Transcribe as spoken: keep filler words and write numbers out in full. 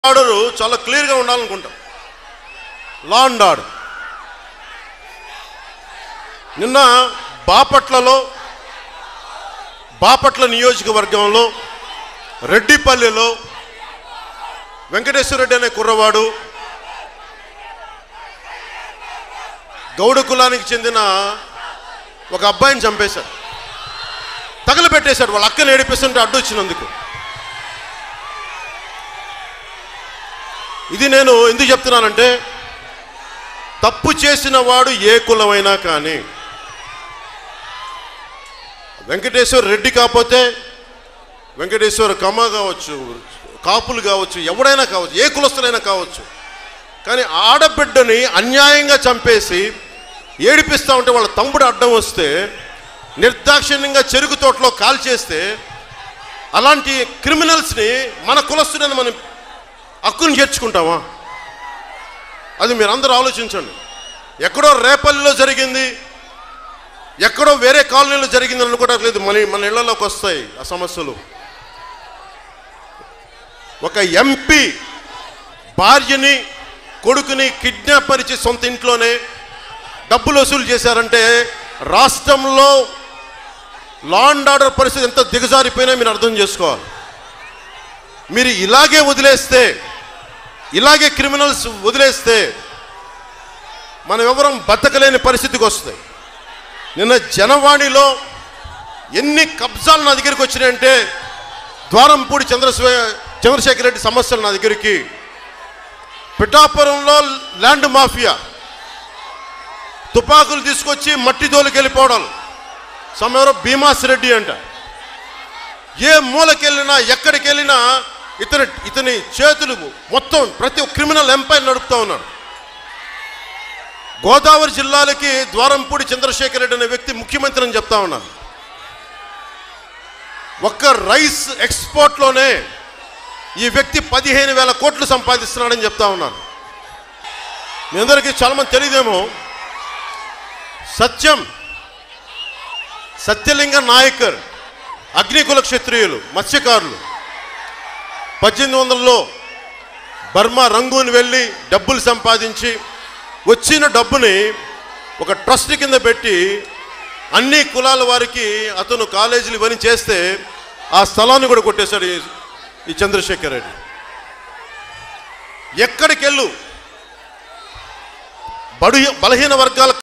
Order చాలా క్లియర్గా ఉండాలనుకుంటాం. Law and order. నిన్న బాపట్లలో బాపట్ల నియోజకవర్గంలో రెడ్డిపల్లిలో వెంకటేశ్వర రెడ్డి అనే కుర్రవాడు గౌడ కులానికి చెందిన ఒక అబ్బాయిని చంపేశాడు, తగలబెట్టేశాడు. వాళ్ళ అక్కని ఏడిపిస్తుంటే అడ్డు వచ్చినందుకు. ఇది నేను ఎందుకు చెప్తున్నానంటే, తప్పు చేసిన వాడు ఏ కులమైనా కానీ, వెంకటేశ్వర రెడ్డి కాకపోతే వెంకటేశ్వర కమ్మ కావచ్చు, కాపులు కావచ్చు, ఎవడైనా కావచ్చు, ఏ కులస్తులైనా కావచ్చు, కానీ ఆడబిడ్డని అన్యాయంగా చంపేసి ఏడిపిస్తూ ఉంటే వాళ్ళ తమ్ముడు అడ్డం వస్తే నిర్దాక్షిణ్యంగా చెరుకు తోటలో కాల్ చేస్తే అలాంటి క్రిమినల్స్ని మన కులస్తులని మనం హక్కుని చేర్చుకుంటామా? అది మీరందరూ ఆలోచించండి. ఎక్కడో రేపల్లిలో జరిగింది, ఎక్కడో వేరే కాలనీలో జరిగింది అనుకోవట్లేదు. మన మన ఇళ్లలోకి వస్తాయి ఆ సమస్యలు. ఒక ఎంపీ భార్యని కొడుకుని కిడ్నాప్ పరిచి సొంత ఇంట్లోనే డబ్బులు వసూలు చేశారంటే రాష్ట్రంలో లా అండ్ ఆర్డర్ పరిస్థితి ఎంత దిగజారిపోయినా మీరు అర్థం చేసుకోవాలి. మీరు ఇలాగే వదిలేస్తే, ఇలాగే క్రిమినల్స్ వదిలేస్తే మనం ఎవరం బతకలేని పరిస్థితికి వస్తాయి. నిన్న జనవాణిలో ఎన్ని కబ్జాలు నా దగ్గరికి వచ్చినాయంటే, ద్వారంపూడి చంద్రశే చంద్రశేఖర్ రెడ్డి సమస్యలు నా దగ్గరికి, పిఠాపురంలో ల్యాండ్ మాఫియా తుపాకులు తీసుకొచ్చి మట్టి దోలికి వెళ్ళిపోవడాలు, సమయంలో భీమాస్ రెడ్డి అంట. ఏ మూలకెళ్ళినా ఎక్కడికి వెళ్ళినా ఇతని ఇతని చేతులు మొత్తం ప్రతి క్రిమినల్ ఎంపైర్ నడుపుతూ ఉన్నాడు. గోదావరి జిల్లాలకి ద్వారంపూడి చంద్రశేఖర్ రెడ్డి అనే వ్యక్తి ముఖ్యమంత్రి అని చెప్తా ఉన్నాను. ఒక్క రైస్ ఎక్స్పోర్ట్లోనే ఈ వ్యక్తి పదిహేను వేల కోట్లు సంపాదిస్తున్నాడని చెప్తా ఉన్నాను. మీ అందరికీ చాలామంది తెలియదేమో, సత్యం సత్యలింగ నాయకర్ అగ్నికుల క్షత్రియులు మత్స్యకారులు పద్దెనిమిది వందలలో బర్మా రంగూన్ వెళ్ళి డబ్బులు సంపాదించి వచ్చిన డబ్బుని ఒక ట్రస్ట్ కింద పెట్టి అన్ని కులాల వారికి అతను కాలేజీలు ఇవన్నీ చేస్తే ఆ స్థలాన్ని కూడా కొట్టేశాడు ఈ చంద్రశేఖర్ రెడ్డి. ఎక్కడికెళ్ళు బడు బలహీన వర్గాల